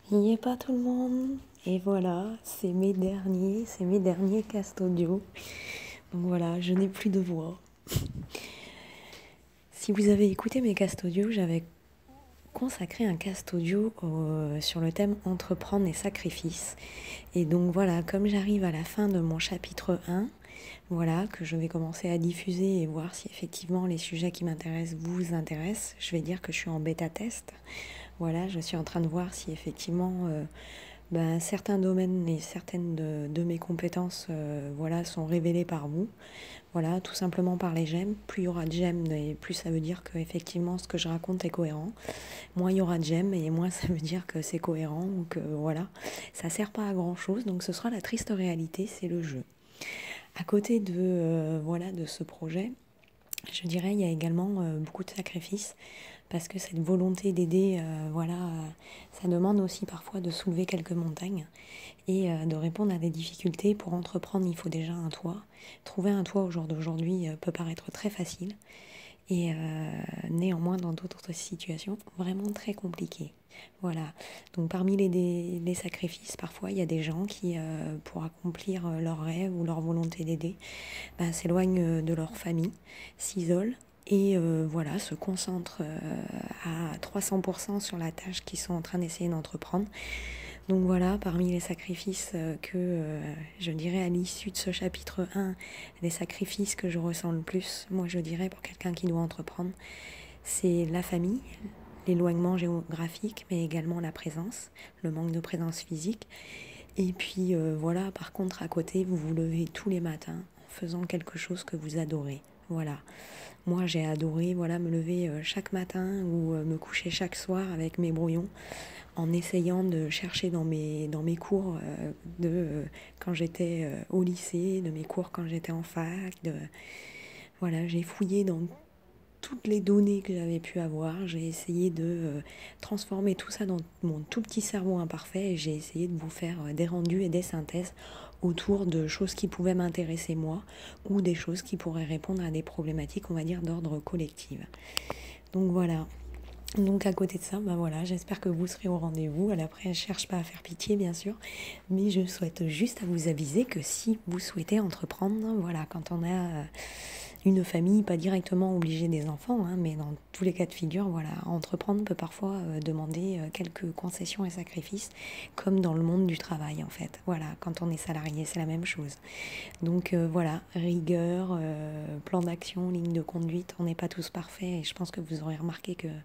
Il n'y est pas tout le monde. Et voilà, c'est mes derniers casts audio. Donc voilà, je n'ai plus de voix. Si vous avez écouté mes casts audio, j'avais consacré un cast audio sur le thème entreprendre et sacrifice. Et donc voilà, comme j'arrive à la fin de mon chapitre 1, voilà, que je vais commencer à diffuser et voir si effectivement les sujets qui m'intéressent vous intéressent, je vais dire que je suis en bêta test. Voilà, je suis en train de voir si effectivement certains domaines et certaines de mes compétences voilà, sont révélées par vous. Voilà, tout simplement par les j'aime. Plus il y aura de j'aime, et plus ça veut dire que effectivement ce que je raconte est cohérent. Moins il y aura de j'aime, et moins ça veut dire que c'est cohérent ou que voilà, ça sert pas à grand chose. Donc ce sera la triste réalité, c'est le jeu. À côté de voilà de ce projet, je dirais il y a également beaucoup de sacrifices parce que cette volonté d'aider, ça demande aussi parfois de soulever quelques montagnes et de répondre à des difficultés. Pour entreprendre, il faut déjà un toit. Trouver un toit au jour d'aujourd'hui peut paraître très facile et néanmoins dans d'autres situations vraiment très compliquées. Voilà, donc parmi les sacrifices, parfois il y a des gens qui, pour accomplir leurs rêves ou leur volonté d'aider, s'éloignent de leur famille, s'isolent et voilà, se concentrent à 300% sur la tâche qu'ils sont en train d'essayer d'entreprendre. Donc voilà, parmi les sacrifices que je dirais à l'issue de ce chapitre 1, les sacrifices que je ressens le plus, moi je dirais pour quelqu'un qui doit entreprendre, c'est la famille, l'éloignement géographique, mais également la présence, le manque de présence physique. Et puis voilà, par contre à côté, vous vous levez tous les matins en faisant quelque chose que vous adorez. Voilà. Moi, j'ai adoré voilà, me lever chaque matin ou me coucher chaque soir avec mes brouillons en essayant de chercher dans mes cours quand j'étais au lycée, de mes cours quand j'étais en fac. Voilà, j'ai fouillé dans toutes les données que j'avais pu avoir. J'ai essayé de transformer tout ça dans mon tout petit cerveau imparfait et j'ai essayé de vous faire des rendus et des synthèses autour de choses qui pouvaient m'intéresser moi ou des choses qui pourraient répondre à des problématiques, on va dire, d'ordre collectif. Donc voilà. Donc à côté de ça, voilà, j'espère que vous serez au rendez-vous. Après, je ne cherche pas à faire pitié, bien sûr, mais je souhaite juste à vous aviser que si vous souhaitez entreprendre, voilà, quand on a une famille, pas directement obligée des enfants, mais dans tous les cas de figure, voilà, entreprendre peut parfois demander quelques concessions et sacrifices, comme dans le monde du travail en fait. Voilà, quand on est salarié, c'est la même chose. Donc voilà, rigueur, plan d'action, ligne de conduite, on n'est pas tous parfaits et je pense que vous aurez remarqué que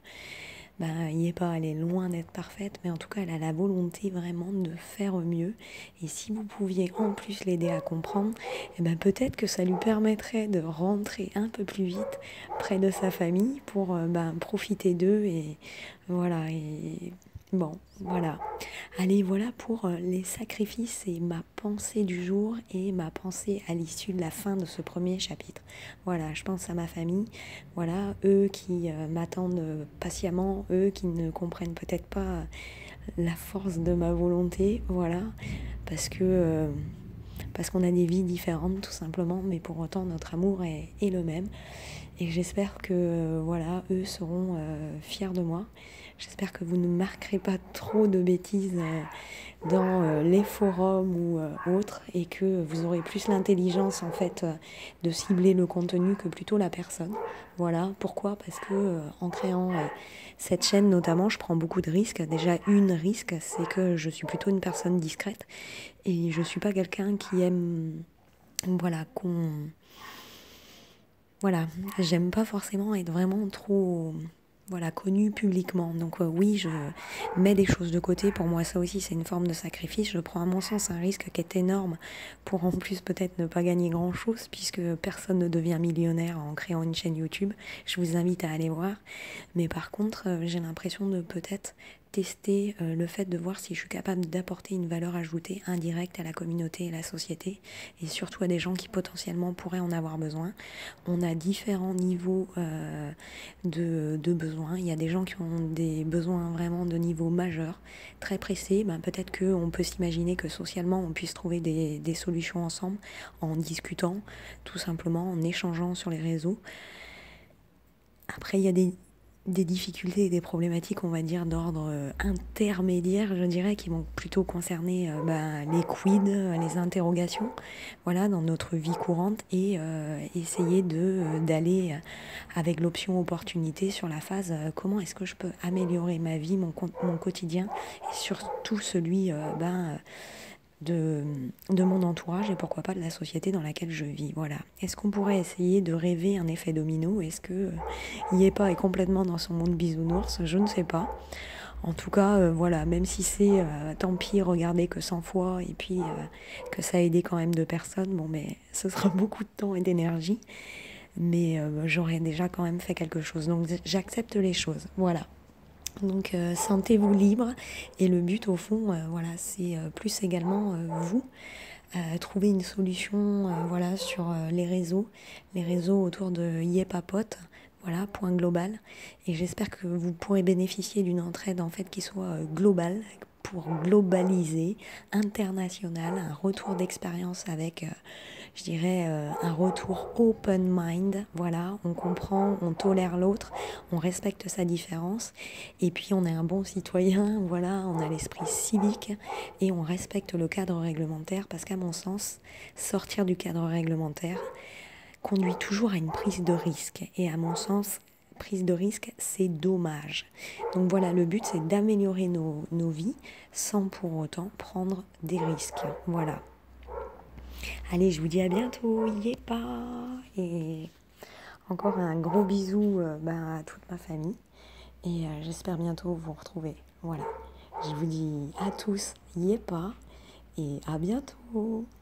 y est pas, elle est loin d'être parfaite, mais en tout cas elle a la volonté vraiment de faire au mieux. Et si vous pouviez en plus l'aider à comprendre, peut-être que ça lui permettrait de rentrer un peu plus vite près de sa famille pour profiter d'eux et voilà. Et bon, voilà. Allez, voilà pour les sacrifices et ma pensée du jour et ma pensée à l'issue de la fin de ce premier chapitre. Voilà, je pense à ma famille, voilà, eux qui m'attendent patiemment, eux qui ne comprennent peut-être pas la force de ma volonté, voilà, parce qu'on a des vies différentes tout simplement, mais pour autant notre amour est le même. Et j'espère que voilà, eux seront fiers de moi. J'espère que vous ne marquerez pas trop de bêtises dans les forums ou autres et que vous aurez plus l'intelligence en fait de cibler le contenu que plutôt la personne. Voilà, pourquoi ? Parce que en créant cette chaîne notamment, je prends beaucoup de risques. Déjà, risque, c'est que je suis plutôt une personne discrète et je suis pas quelqu'un qui aime voilà, voilà, j'aime pas forcément être vraiment trop connue publiquement. Donc oui, je mets des choses de côté. Pour moi, ça aussi, c'est une forme de sacrifice. Je prends à mon sens un risque qui est énorme pour en plus peut-être ne pas gagner grand-chose puisque personne ne devient millionnaire en créant une chaîne YouTube. Je vous invite à aller voir. Mais par contre, j'ai l'impression de peut-être tester le fait de voir si je suis capable d'apporter une valeur ajoutée indirecte à la communauté et la société et surtout à des gens qui potentiellement pourraient en avoir besoin. On a différents niveaux de besoins. Il y a des gens qui ont des besoins vraiment de niveau majeur, très pressés. Peut-être qu'on peut s'imaginer que socialement on puisse trouver des solutions ensemble en discutant, tout simplement en échangeant sur les réseaux. Après, il y a des des difficultés et des problématiques, on va dire, d'ordre intermédiaire, je dirais, qui vont plutôt concerner les quid, les interrogations, voilà, dans notre vie courante, et essayer d'aller avec l'option opportunité sur la phase comment est-ce que je peux améliorer ma vie, mon quotidien, et surtout celui de mon entourage et pourquoi pas de la société dans laquelle je vis. Voilà. Est-ce qu'on pourrait essayer de rêver un effet domino? Est-ce que Yepa est complètement dans son monde bisounours? Je ne sais pas. En tout cas, voilà, même si c'est tant pis, regardez que 100 fois et puis que ça a aidé quand même 2 personnes, bon, mais ce sera beaucoup de temps et d'énergie. Mais j'aurais déjà quand même fait quelque chose. Donc j'accepte les choses. Voilà. Donc sentez-vous libre et le but au fond, voilà, c'est plus également vous trouver une solution, voilà, sur les réseaux autour de Yepapote, voilà, point global. Et j'espère que vous pourrez bénéficier d'une entraide en fait qui soit globale pour globaliser, international, un retour d'expérience avec je dirais un retour open mind, voilà, on comprend, on tolère l'autre, on respecte sa différence, et puis on est un bon citoyen, voilà, on a l'esprit civique, et on respecte le cadre réglementaire, parce qu'à mon sens, sortir du cadre réglementaire conduit toujours à une prise de risque, et à mon sens, prise de risque, c'est dommage. Donc voilà, le but, c'est d'améliorer nos vies, sans pour autant prendre des risques, voilà. Allez, je vous dis à bientôt, Yepa! Et encore un gros bisou à toute ma famille. Et j'espère bientôt vous retrouver. Voilà. Je vous dis à tous, Yepa! Et à bientôt!